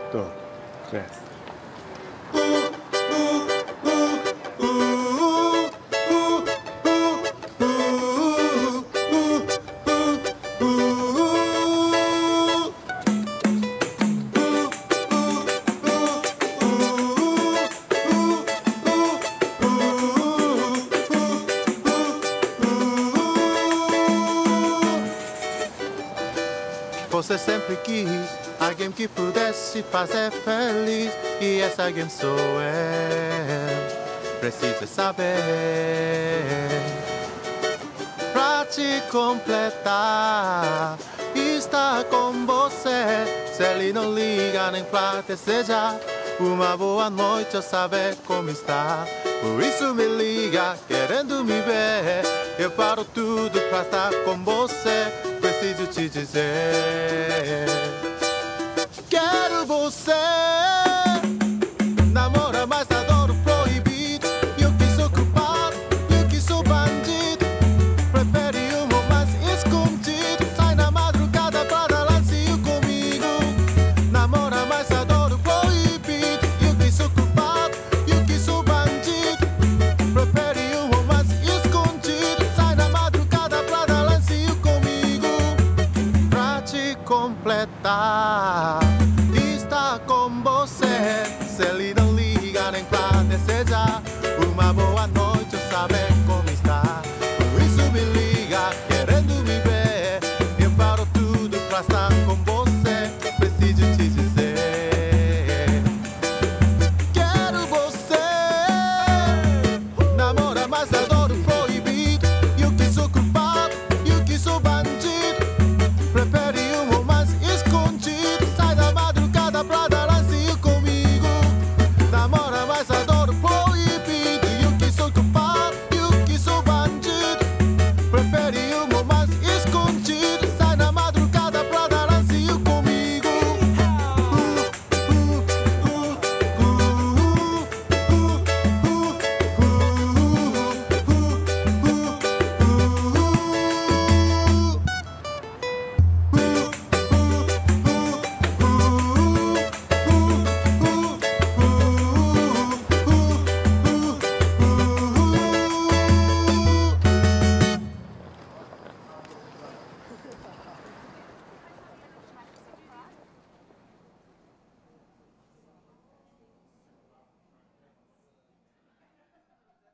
2, 3. Você sempre quis alguém que pudesse fazer feliz, e esse alguém sou eu. Precisa saber pra te completar. Estar com você, se ele não liga nem pra desejar uma boa noite ou saber como está. Por isso me liga, querendo me ver. Eu paro tudo pra estar com você. Preciso te dizer, quero você. Namora, mas adoro proibido. Eu que sou culpado, eu que sou bandido. Prefere um romance escondido. Sai na madrugada pra dar lacinho comigo. Namora, mas adoro proibido. Eu que sou culpado, eu que sou bandido. Prefere um romance escondido. Sai na madrugada pra dar lacinho comigo. Pra te completar.